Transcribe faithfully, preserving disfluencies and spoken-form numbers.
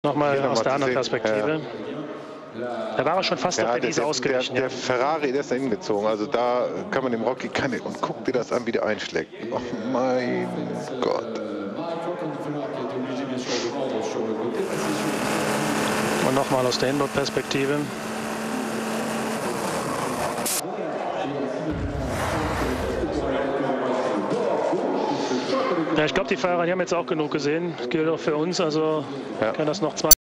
Nochmal Hier aus nochmal der zu anderen sehen. Perspektive. Da war er schon fast Ja, auf der der, Wiese der, ausgewichen. der, Ja. der Ferrari, der ist da hingezogen. Also da kann man dem Rocky keine. Und guck dir das an, wie der einschlägt. Oh mein Gott. Und nochmal aus der Inboard-Perspektive. Ja, ich glaube, die Fahrer die haben jetzt auch genug gesehen. Gilt auch für uns. Also Ja. kann das noch zwei.